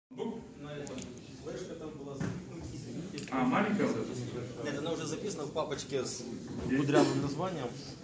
Флешка там была записана. А, маленькая вот эта? Нет, она уже записана в папочке с кудрявым названием.